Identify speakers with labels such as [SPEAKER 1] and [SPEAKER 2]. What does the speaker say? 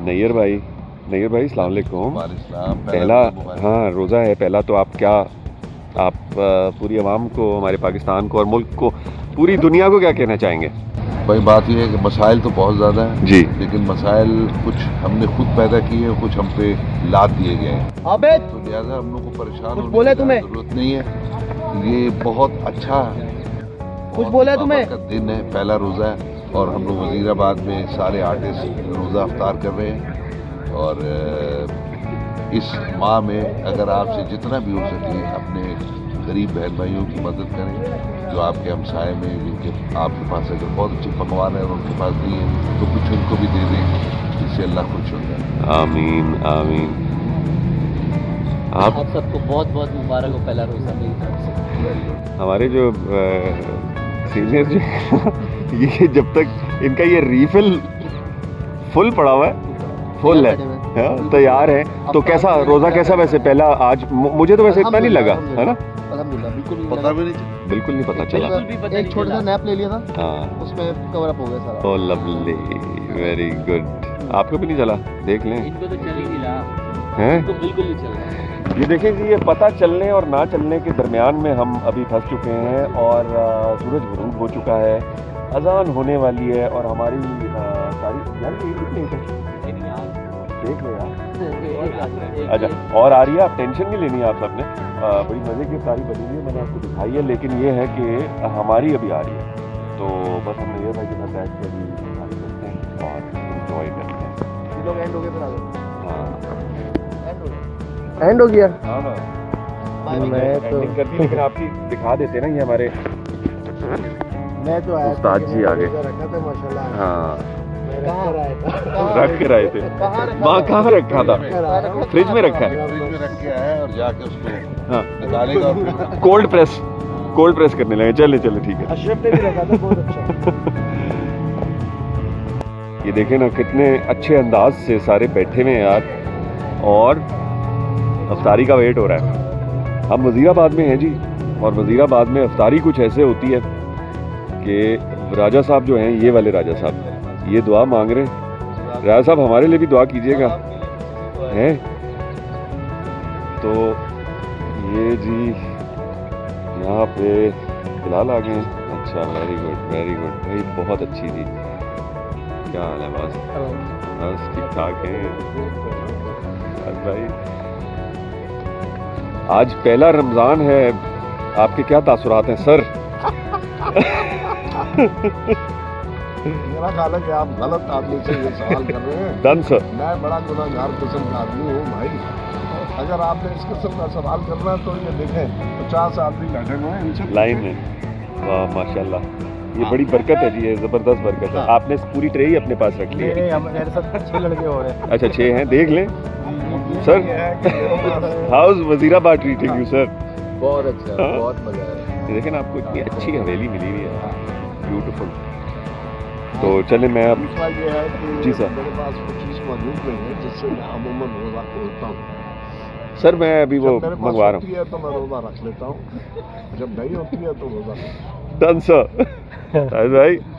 [SPEAKER 1] नैयर भाई अस्सलाम वालेकुम। पहला हाँ रोज़ा है पहला, तो आप क्या पूरी आवाम को, हमारे पाकिस्तान को और मुल्क को, पूरी दुनिया को क्या कहना चाहेंगे?
[SPEAKER 2] भाई बात यह है कि मसाइल तो बहुत ज़्यादा हैं
[SPEAKER 1] जी,
[SPEAKER 2] लेकिन मसाइल कुछ हमने खुद पैदा किए हैं, कुछ हम पे लाद दिए गए हैं, तो लिहाजा हम लोग को परेशान होने की जरूरत नहीं है। ये बहुत अच्छा
[SPEAKER 3] कुछ बोला तुम्हें
[SPEAKER 2] का दिन है, पहला रोज़ा है और हम लोग वजीराबाद में सारे आर्टिस्ट रोज़ा अफ्तार कर रहे हैं। और इस माह में अगर आपसे जितना भी हो सके अपने गरीब बहन भाइयों की मदद करें, जो आपके हमसाए में जिनके आपके पास अगर बहुत अच्छे पकवान है और उनके पास नहीं है तो कुछ उनको भी दे दें, जिससे अल्लाह खुश हो जाए।
[SPEAKER 1] आमीन आमीन।
[SPEAKER 3] आप सबको बहुत बहुत मुबारक हो पहला रोज़ा मेरी तरफ से।
[SPEAKER 1] हमारे जो सीनियर जो ये जब तक इनका ये रीफिल फुल पड़ा हुआ है, फुल है, तैयार है, तो कैसा रोज़ा कैसा वैसे पहला आज? मुझे तो वैसे इतना नहीं लगा है ना, बिल्कुल नहीं पता चला।
[SPEAKER 3] एक छोटा सा नैप ले लिया था,
[SPEAKER 1] हाँ
[SPEAKER 3] उसमें कवर अप हो गया सारा।
[SPEAKER 1] Oh lovely, very good. आपको भी नहीं चला? देख लें,
[SPEAKER 3] इनको तो चल ही नहीं रहा
[SPEAKER 1] हैं?
[SPEAKER 3] इनको बिल्कुल नहीं चल रहा।
[SPEAKER 1] ये देखें जी, ये पता चलने और ना चलने के दरमियान में हम अभी फंस चुके हैं और सूरज गुरूब हो चुका है, अजान होने वाली है और हमारी सारी यार देख लो यार। अच्छा, और आ रही है, आप टेंशन नहीं लेनी है आप सबने, बड़ी मज़े की तारीफ बनी हुई है, मैंने आपको दिखाई है, लेकिन ये है कि हमारी अभी आ रही है, तो बस हम नैयर भाई के साथ बैठ के अभी करते हैं और इंजॉय करते हैं।
[SPEAKER 3] लोग एंड हो गए, फिर आ गए।
[SPEAKER 1] हाँ
[SPEAKER 3] एंड हो गया।
[SPEAKER 1] हाँ
[SPEAKER 3] मैं तो
[SPEAKER 1] करती, लेकिन आपकी दिखा देते ना, ये हमारे
[SPEAKER 3] मैं तो आया
[SPEAKER 1] उस्ताद जी आ गए।
[SPEAKER 3] रखा था माशाल्लाह।
[SPEAKER 1] हाँ
[SPEAKER 3] रख
[SPEAKER 1] कर आए थे। वहाँ कहाँ रखा था? फ्रिज में रखा है।
[SPEAKER 2] फ्रिज में रख के आया और जाके उसको
[SPEAKER 1] हाँ,
[SPEAKER 2] निकालेगा और
[SPEAKER 1] कोल्ड प्रेस करने लगे। चले ठीक है।
[SPEAKER 3] अशरफ ने भी रखा था, बहुत अच्छा।
[SPEAKER 1] ये देखें ना, कितने अच्छे अंदाज से सारे बैठे हुए हैं यार, और अफ्तारी का वेट हो रहा है। हम वजीराबाद में हैं जी, और वजीराबाद में अफ्तारी कुछ ऐसे होती है कि राजा साहब जो हैं, ये वाले राजा साहब, ये दुआ मांग रहे हैं। राजा साहब हमारे लिए भी दुआ कीजिएगा, हैं? तो ये जी यहाँ पे बिलाल आ गए। अच्छा, वेरी गुड भाई, बहुत अच्छी थी। क्या हाल है? बस ठीक ठाक है भाई। आज पहला रमज़ान है, आपके क्या तासुरात हैं सर?
[SPEAKER 2] मेरा ख्याल है कि आप गलत आदमी से ये सवाल कर रहे हैं।
[SPEAKER 1] Done sir.
[SPEAKER 2] मैं बड़ा गुनाहगार किस्म का आदमी हूँ भाई। अगर आपने इस किस्म का सवाल करना है तो ये देखें 50 आदमी बैठे हुए हैं इनसे
[SPEAKER 1] लाइन में। वाह माशाल्लाह, ये बड़ी बरकत है जी, ये ज़बरदस्त बरकत है। आपने पूरी ट्रे ही अपने पास रख ली है?
[SPEAKER 3] मेरे साथ 6 लड़के हो रहे हैं।
[SPEAKER 1] अच्छा 6 हैं, देख लें sir. How's Wazirabad treating you sir?
[SPEAKER 2] बहुत अच्छा, बहुत मजा आया।
[SPEAKER 1] देखें ना, आपको इतनी अच्छी हवेली मिली हुई है, ब्यूटीफुल। तो चले, मैं अब
[SPEAKER 2] ये है कि
[SPEAKER 1] जी सर,
[SPEAKER 2] मेरे पास वो चीज़ मौजूद नहीं है जिससे मैं अमूमन रोज़ा खोलता हूँ।
[SPEAKER 1] सर मैं अभी वो मंगवा रहा
[SPEAKER 2] हूँ तो मैं रोज़ा रख लेता हूँ, जब नहीं होती है तो रोज़ा
[SPEAKER 1] हूँ। डन सर भाई।